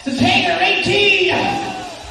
This is Hangar 18!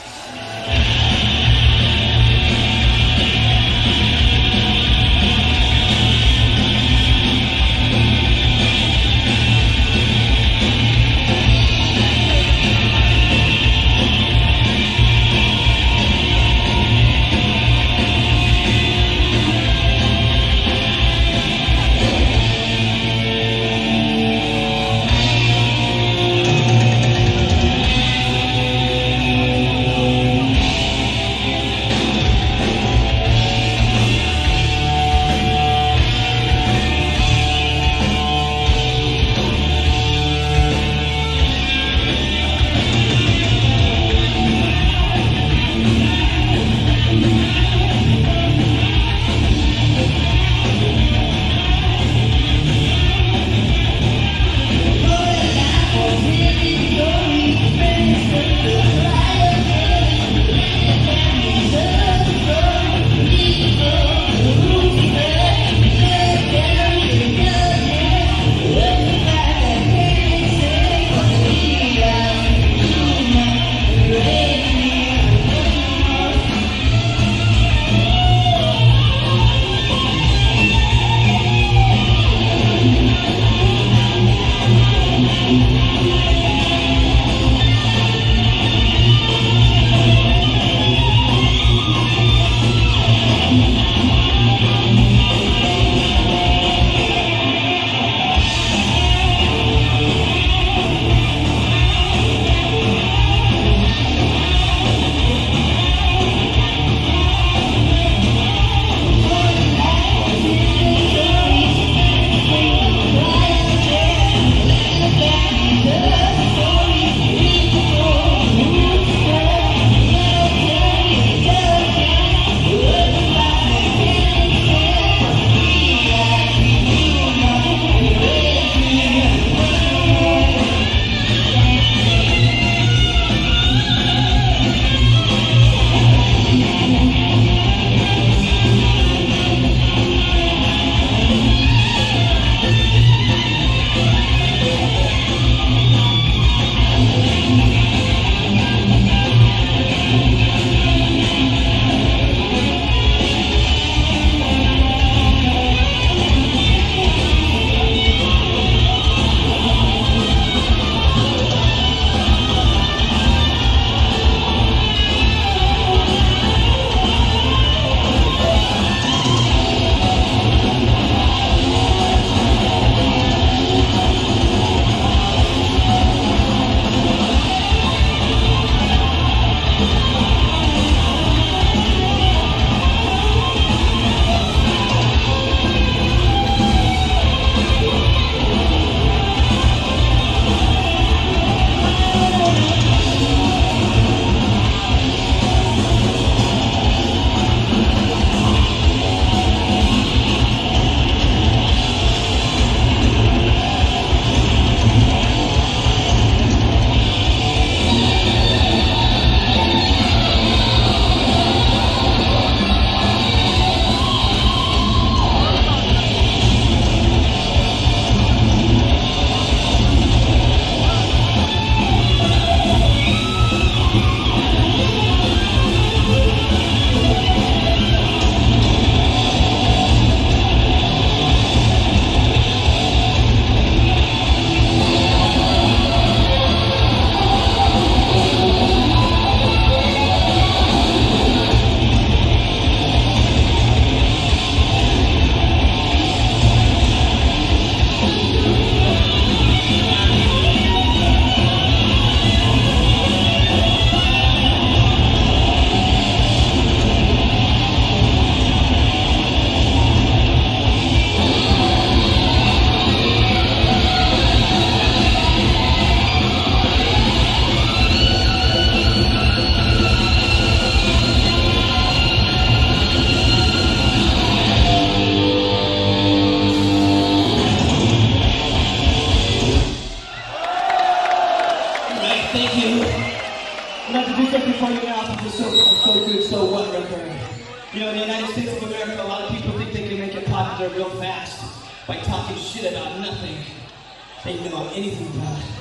You know, in the United States of America, a lot of people think they can make it popular real fast by talking shit about nothing they know anything about.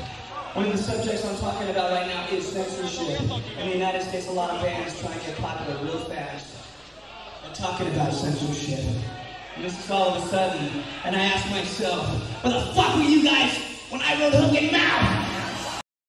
One of the subjects I'm talking about right now is censorship. In the United States, a lot of bands try and get popular real fast. I'm talking about censorship. And this is all of a sudden, and I ask myself, where the fuck were you guys when I wrote Hook and Mouth?